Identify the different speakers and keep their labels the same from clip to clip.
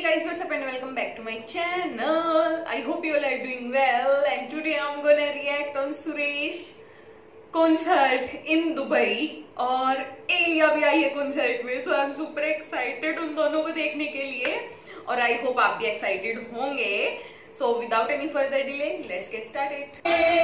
Speaker 1: guys, what's up and welcome back to my channel. I hope you all are doing well and today I'm gonna react on Suresh concert in Dubai और एलिया भी आई है concert में, so I'm super excited उन दोनों को देखने के लिए और I hope आप भी excited होंगे. So without any further delay, let's get started.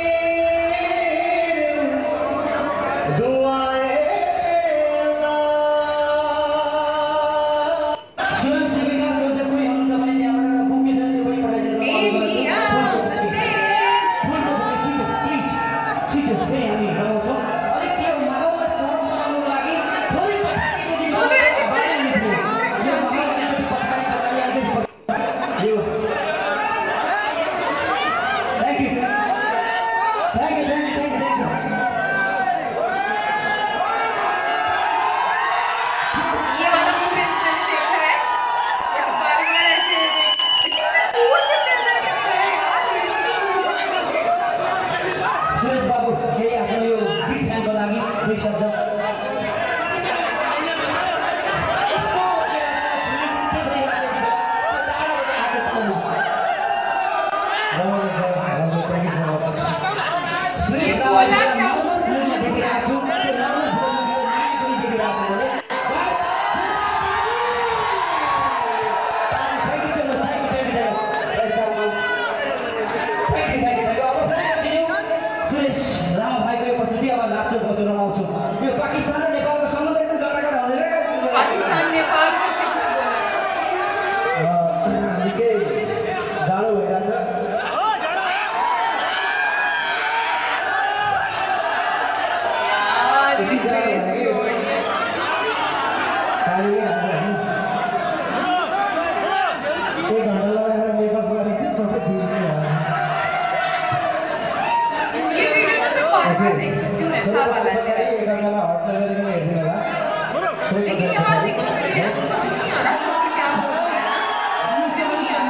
Speaker 1: लेकिन यहाँ से कुछ समझ नहीं आ रहा क्या हो रहा है ना, मुझे नहीं आ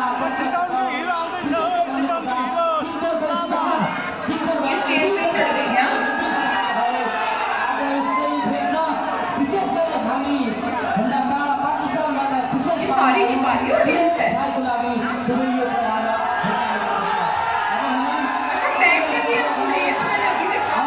Speaker 1: रहा. ये स्टेज पे चढ़ गई क्या? ये सारी नेपाली ऑडियंस है. अच्छा बैक में भी पूरी है, मैंने अभी देखा.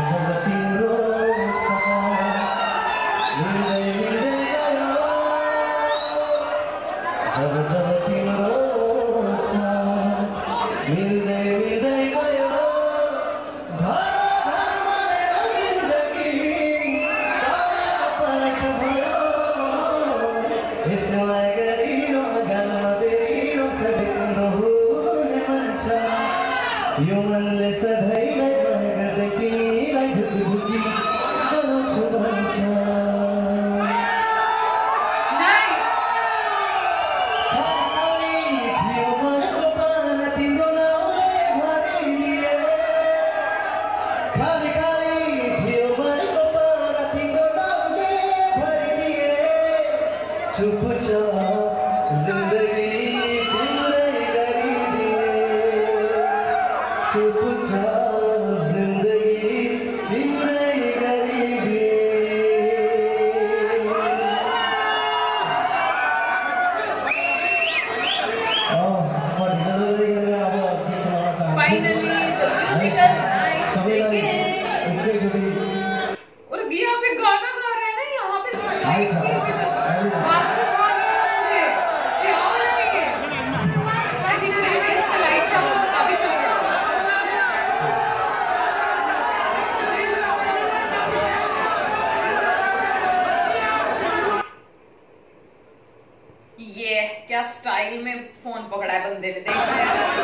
Speaker 1: ये क्या स्टाइल में फोन पकड़ा है बंदे ने, देख रहे हैं?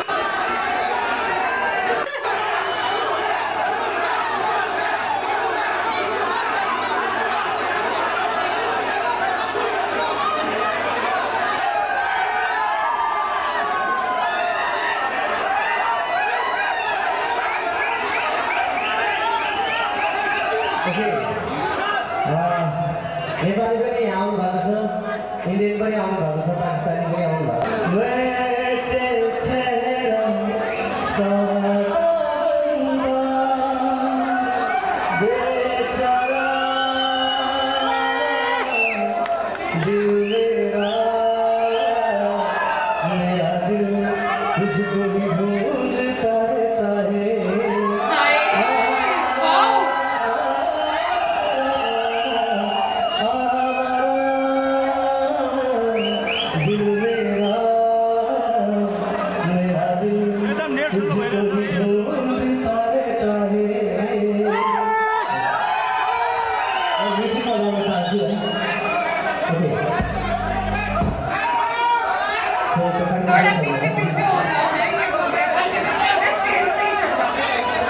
Speaker 2: नेपाली पनि आउनु भएको छ, इन्डियन पनि आउनु भएको छ, पाकिस्तानी पनि आउनु भएको
Speaker 1: पीछे पीछे हो रहा है, ये स्टेज पे ही चढ़ जाते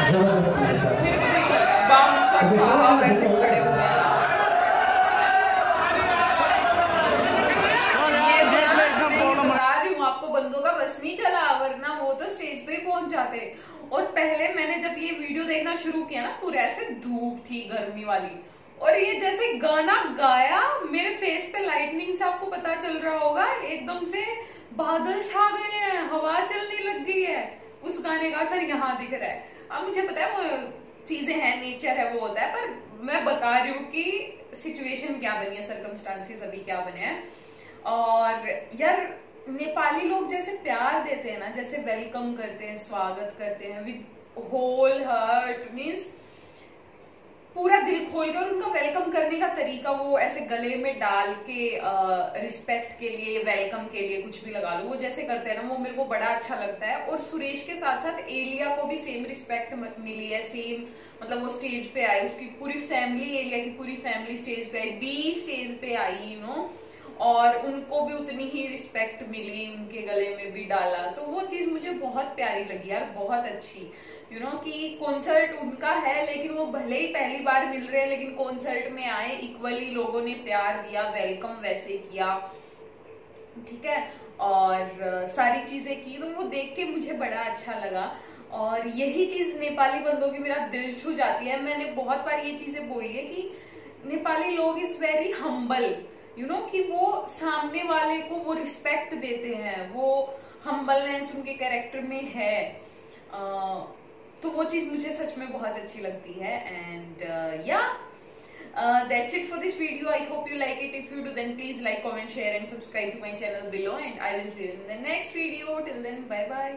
Speaker 1: हैं। आपको बंदों का बस नहीं चला, वरना वो तो स्टेज पे ही पहुंच जाते। और पहले मैंने जब ये वीडियो देखना शुरू किया ना, पूरे ऐसे धूप थी गर्मी वाली, और ये जैसे गाना गाया मेरे फेस पे लाइटनिंग से आपको पता चल रहा होगा, एकदम से बादल छा गए हैं, हवा चलने लग गई है उस गाने का असर यहाँ दिख रहा है। अब मुझे पता है वो चीजें हैं, नेचर है, वो होता है, पर मैं बता रही हूँ कि सिचुएशन क्या बनी है, सर्कमस्टांसेस अभी क्या बने हैं। और यार नेपाली लोग जैसे प्यार देते हैं ना, जैसे वेलकम करते हैं, स्वागत करते हैं विद होल हार्ट, मीन्स पूरा दिल खोलकर उनका वेलकम करने का तरीका, वो ऐसे गले में डाल के रिस्पेक्ट के लिए, वेलकम के लिए कुछ भी लगा लो, वो जैसे करते हैं ना, वो मेरे को बड़ा अच्छा लगता है। और सुरेश के साथ साथ एलिया को भी सेम रिस्पेक्ट मिली है, सेम मतलब वो स्टेज पे आई, उसकी पूरी फैमिली, एलिया की पूरी फैमिली स्टेज पे आई, बी स्टेज पे आई, यू नो, और उनको भी उतनी ही रिस्पेक्ट मिली, उनके गले में भी डाला। तो वो चीज मुझे बहुत प्यारी लगी यार, बहुत अच्छी, यू नो, कि कॉन्सर्ट उनका है, लेकिन वो भले ही पहली बार मिल रहे हैं, लेकिन कॉन्सर्ट में आए, इक्वली लोगों ने प्यार दिया, वेलकम वैसे किया, ठीक है, और सारी चीजें की, तो वो देख के मुझे बड़ा अच्छा लगा। और यही चीज नेपाली बंदों की मेरा दिल छू जाती है। मैंने बहुत बार ये चीजें बोली है कि नेपाली लोग is very humble, you know, कि वो सामने वाले को वो रिस्पेक्ट देते हैं, वो हम्बलनेस उनके कैरेक्टर में है। तो वो चीज मुझे सच में बहुत अच्छी लगती है। एंड या that's it for this video. I hope you like it. If you do, then please like, comment, share and subscribe to my channel below, and I will see you in the next video. Till then, bye bye.